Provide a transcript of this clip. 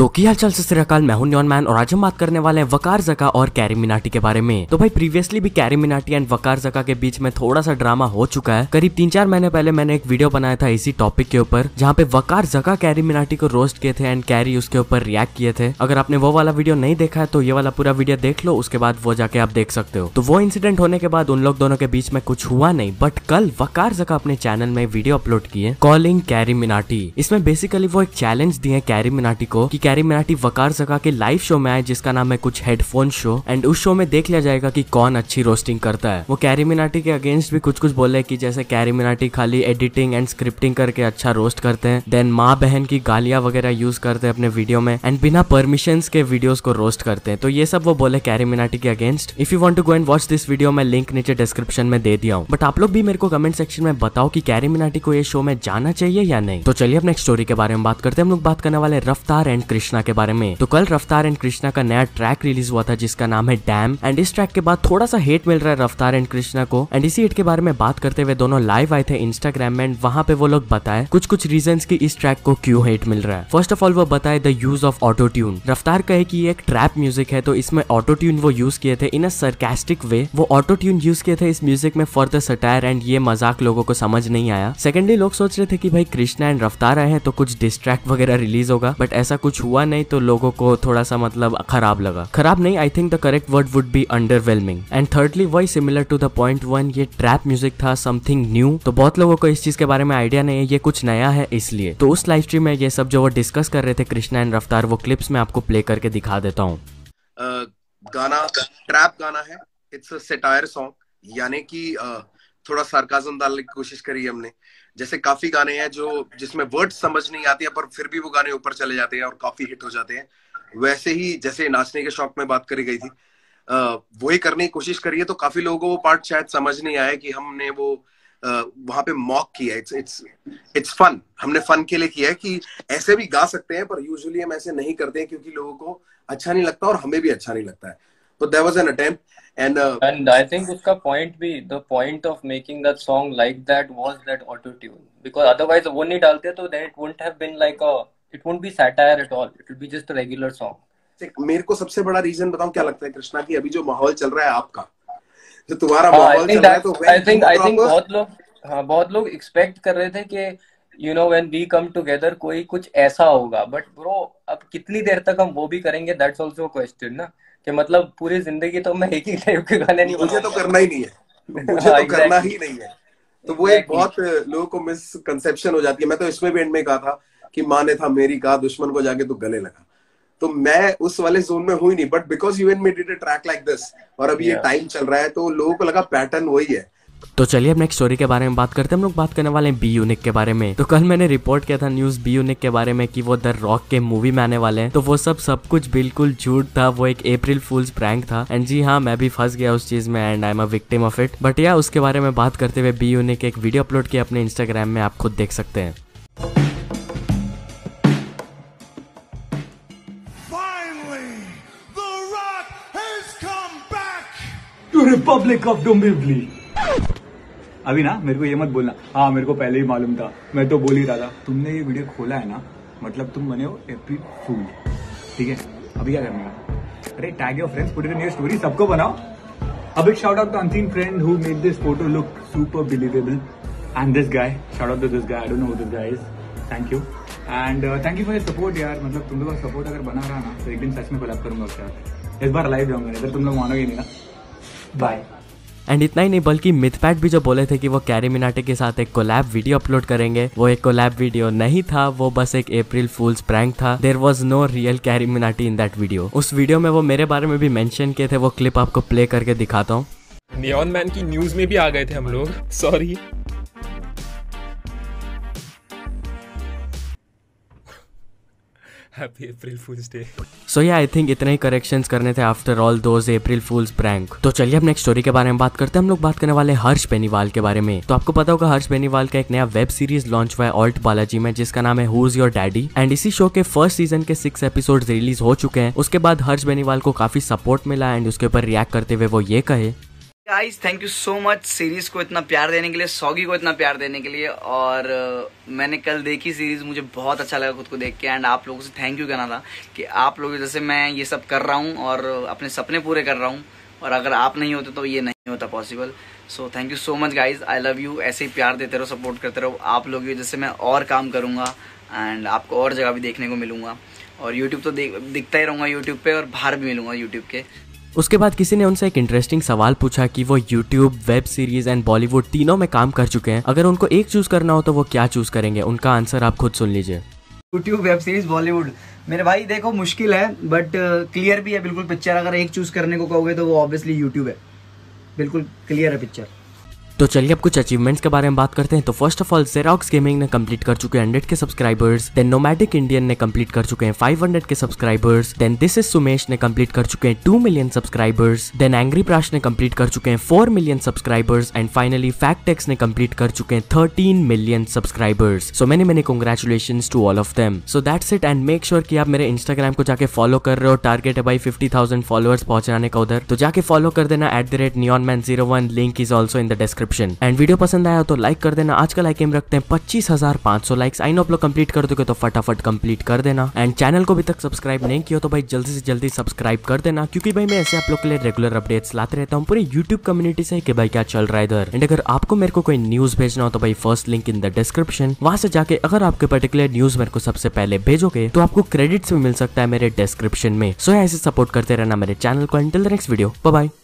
तो की हाल चाल, सत श्री अकाल। मैं हूं न्योन मैन और आज हम बात करने वाले हैं वकार ज़का और कैरीमिनाटी के बारे में। तो भाई प्रीवियसली भी कैरीमिनाटी एंड वकार ज़का के बीच में थोड़ा सा ड्रामा हो चुका है। करीब 3-4 महीने पहले मैंने एक वीडियो बनाया था इसी टॉपिक के ऊपर, जहाँ पे वकार ज़का कैरीमिनाटी को रोस्ट किए थे एंड कैरी उसके ऊपर रिएक्ट किए थे। अगर आपने वो वाला वीडियो नहीं देखा है तो ये वाला पूरा वीडियो देख लो, उसके बाद वो जाके आप देख सकते हो। तो वो इंसिडेंट होने के बाद उन लोग दोनों के बीच में कुछ हुआ नहीं, बट कल वकार ज़का अपने चैनल में वीडियो अपलोड किए कॉलिंग कैरीमिनाटी। इसमें बेसिकली वो एक चैलेंज दिए कैरीमिनाटी को कि कैरीमिनाटी वकार ज़का के लाइव शो में आए, जिसका नाम है कुछ हेडफोन शो, एंड उस शो में देख लिया जाएगा कि कौन अच्छी रोस्टिंग करता है। वो कैरीमिनाटी के अगेंस्ट भी कुछ बोले कि जैसे कैरीमिनाटी खाली एडिटिंग एंड स्क्रिप्टिंग करके अच्छा रोस्ट करते हैं, देन माँ बहन की गालियां वगैरह यूज करते हैं अपने वीडियो में, एंड बिना परमिशंस के वीडियोस को रोस्ट करते हैं। तो ये सब वो बोले कैरीमिनाटी के against. If you want to go and watch this video, मैं लिंक नीचे डिस्क्रिप्शन में दे दिया हूँ। बट आप लोग भी मेरे को कमेंट सेक्शन में बताओ कि कैरीमिनाटी को ये शो में जाना चाहिए या नहीं। तो चलिए अब नेक्स्ट स्टोरी के बारे में बात करते हैं। हम लोग बात करने वाले रफ्तार एंड कृष्णा के बारे में। तो कल रफ्तार एंड कृष्णा का नया ट्रैक रिलीज हुआ था जिसका नाम है डैम, एंड इस ट्रैक के बाद थोड़ा सा हेट मिल रहा है रफ्तार एंड कृष्णा को। एंड इसी हेट के बारे में बात करते हुए दोनों लाइव आए थे इंस्टाग्राम में, एंड वहां पे वो लोग बताए कुछ रीजंस की इस ट्रैक को क्यों हेट मिल रहा है। फर्स्ट ऑफ ऑल वो बताए the use of auto tune. Raftaar कहे कि ये एक ट्रैप म्यूजिक है, तो इसमें ऑटो ट्यून वो यूज किए थे इन अ सरकास्टिक वे। वो ऑटो ट्यून यूज किए थे इस म्यूजिक में फॉर द सटायर, एंड ये मजाक लोगों को समझ नहीं आया। सेकेंडली लोग सोच रहे थे कि भाई कृष्णा एंड रफ्तार आए हैं तो कुछ डिस्ट्रैक्ट वगैरह रिलीज होगा, बट ऐसा कुछ हुआ नहीं, तो लोगों को थोड़ा सा मतलब खराब लगा। खराब नहीं, I think the correct word would be underwhelming. And thirdly वही सिमिलर टू द पॉइंट 1, ये ट्रैप म्यूजिक था, समथिंग न्यू। तो बहुत लोगों को इस चीज के बारे में आइडिया नहीं है, ये कुछ नया है इसलिए। तो उस लाइव स्ट्रीम में ये सब जो वो डिस्कस कर रहे थे कृष्णा एंड रफ्तार, वो क्लिप्स मैं आपको प्ले करके दिखा देता हूँ। गाना ट्रैप गाना है, इट्स अ सटायर सॉन्ग, यानी कि थोड़ा सार्काज्म डालने की कोशिश करी हमने। जैसे काफी गाने हैं जो जिसमें वर्ड समझ नहीं आती है पर फिर भी वो गाने ऊपर चले जाते हैं और काफी हिट हो जाते हैं। वैसे ही जैसे नाचने के शौक में बात करी गई थी, वही करने की कोशिश करी है। तो काफी लोगों को वो पार्ट शायद समझ नहीं आया कि हमने वो वहां पे मॉक किया। इट्स फन, हमने फन के लिए किया है कि ऐसे भी गा सकते हैं, पर यूजुअली हम ऐसे नहीं करते हैं क्योंकि लोगों को अच्छा नहीं लगता और हमें भी अच्छा नहीं लगता है। तो there was an attempt and I think उसका point भी, the point of making that song like that was that auto tune, because otherwise वो नहीं डालते तो then it wouldn't have been like it wouldn't be satire at all, it would be just a regular song. मेरे को सबसे बड़ा reason बताऊं क्या लगता है कृष्णा, की अभी जो माहौल चल रहा है आपका, जो तुम्हारा माहौल चल रहा है, तो I think बहुत लोग एक्सपेक्ट कर रहे थे कि you know when we come together कोई कुछ ऐसा होगा, but bro अब कितनी देर तक हम वो भी करेंगे, that's also a question ना, कि मतलब पूरी जिंदगी तो मैं एक ही टाइप के गाने नहीं, मुझे तो करना ही नहीं है, मुझे तो करना ही नहीं है। तो वो एक बहुत लोगों को मिसकंसेप्शन हो जाती है। मैं तो इसमें भी एंड में कहा था कि माँ ने था मेरी कहा दुश्मन को जाके तो गले लगा, तो मैं उस वाले जोन में हुई नहीं। But because you and me did a track like this, और अभी ये टाइम चल रहा है तो लोगों को लगा पैटर्न वही है। तो चलिए अब नेक्स्ट स्टोरी के बारे में बात करते हैं। हम लोग बात करने वाले हैं BeYouNick के बारे में। तो कल मैंने रिपोर्ट किया था न्यूज BeYouNick के बारे में कि वो द रॉक के मूवी में आने वाले हैं। तो वो सब कुछ बिल्कुल झूठ था, वो एक अप्रैल फूल्स प्रैंक था। एंड जी हाँ, मैं भी फंस गया उस चीज में, and I am a victim of it. But या उसके बारे में बात करते हुए BeYouNick एक वीडियो अपलोड किया अपने इंस्टाग्राम में, आप खुद देख सकते हैं। Republic of Dombivli. अभी ना मेरे को ये मत बोलना, हाँ मेरे को पहले ही मालूम था, मैं तो बोल ही रहा था। तुमने ये वीडियो खोला है ना, मतलब तुम बने हो अप्रैल फूल, ठीक है। अभी क्या करने का, अरे tag your friends, put it in your story, सबको बनाओ। A big shout out to unseen friend who made this photo look super believable, and this guy, shout out to this guy, I don't know who this guy is, thank you and thank you for your support यार। मतलब तुम लोग का support अगर बना रहा ना तो एक दिन सच में कोलैब करूंगा उसके साथ। इस बार लाइव जाऊंगा, नहीं तो तुम लोग मानोगे नहीं ना। बाय। एंड इतना ही नहीं, बल्कि मिथपैट भी जो बोले थे कि वो कैरीमिनाटी के साथ एक कोलैब वीडियो अपलोड करेंगे, वो एक कोलैब वीडियो नहीं था, वो बस एक अप्रैल फूल्स प्रैंक था। There was no real CarryMinati in that video. उस वीडियो में वो मेरे बारे में भी मेंशन किए थे, वो क्लिप आपको प्ले करके दिखाता हूँ। नियॉन मैन की न्यूज में भी आ गए थे हम लोग, sorry. Happy April fools day. So yeah I think इतने ही करेक्शंस करने थे after all those April fools prank. तो चलिए अब नेक्स्ट स्टोरी के बारे में बात करते हैं। हम लोग बात करने वाले हर्ष बेनीवाल के बारे में। तो आपको पता होगा हर्ष बेनीवाल का एक नया वेब सीरीज लॉन्च हुआ है ऑल्ट बालाजी में, जिसका नाम है who is your daddy. And इसी शो के फर्स्ट सीजन के 6 एपिसोड रिलीज हो चुके हैं। उसके बाद हर्ष बेनीवाल को काफी सपोर्ट मिला, एंड उसके ऊपर रिएक्ट करते हुए वो ये कहे, guys thank you so much series को इतना प्यार देने के लिए, सॉगी को इतना प्यार देने के लिए। और मैंने कल देखी सीरीज, मुझे बहुत अच्छा लगा खुद को देख के। एंड आप लोगों से थैंक यू कहना था कि आप लोग जैसे मैं ये सब कर रहा हूँ और अपने सपने पूरे कर रहा हूँ, और अगर आप नहीं होते तो ये नहीं होता possible. So thank you so much guys, I love you. ऐसे ही प्यार देते रहो, सपोर्ट करते रहो। आप लोग की वजह से मैं और काम करूँगा एंड आपको और जगह भी देखने को मिलूंगा, और यूट्यूब तो दिखता ही रहूँगा यूट्यूब पे, और बाहर भी मिलूंगा यूट्यूब के। उसके बाद किसी ने उनसे एक इंटरेस्टिंग सवाल पूछा कि वो YouTube, web series and Bollywood तीनों में काम कर चुके हैं, अगर उनको एक चूज करना हो तो वो क्या चूज करेंगे। उनका आंसर आप खुद सुन लीजिए। YouTube, web series, Bollywood. मेरे भाई देखो मुश्किल है बट क्लियर भी है बिल्कुल पिक्चर। अगर एक चूज करने को कहोगे तो वो ऑब्वियसली यूट्यूब है, बिल्कुल क्लियर है पिक्चर। तो चलिए अब कुछ अचीवमेंट्स के बारे में बात करते हैं। तो first of all Xerox gaming ने कंप्लीट कर चुके हैं 100 K subscribers. Then nomadic Indian ने कंप्लीट कर चुके हैं 500 K subscribers. Then this is Sumesh ने कंप्लीट कर चुके हैं 2 million subscribers. Then angry Prash ने कंप्लीट कर चुके हैं 4 million subscribers. And finally Factechz ने कंप्लीट कर चुके हैं 13 मिलियन सब्सक्राइबर्स। सो मैंने congratulations to all of them. So that's it, and make sure कि आप मेरे इंस्टाग्राम को जाके फॉलो कर रहे हो। टारगेट है भाई 50,000 फॉलोअर्स पहुंचाने का उधर, तो जाके फॉलो कर देना @neonman01। Link is also in the description. And video पसंद आया तो लाइक कर देना। आज का लाइक एम रखते हैं 25,500 लाइक्स। आई नो आप लोग कंप्लीट कर दोगे तो फटाफट कंप्लीट कर देना। एंड चैनल को अभी तक सब्सक्राइब नहीं किया तो भाई जल्दी से जल्दी सब्सक्राइब कर देना, क्योंकि भाई मैं ऐसे आप लोग के लिए रेगुलर अपडेट्स लाते रहता हूँ पूरे यूट्यूब कम्युनिटी से कि भाई क्या चल रहा है इधर। एंड अगर आपको मेरे को कोई न्यूज भेजना हो तो भाई first link in the description, वहां से जाके अगर आपके पर्टिकुलर न्यूज मेरे को सबसे पहले भेजोगे तो आपको क्रेडिट्स भी मिल सकता है मेरे डिस्क्रिप्शन में। सो ऐसे सपोर्ट करते रहना मेरे चैनल को। Until the next video, bye bye.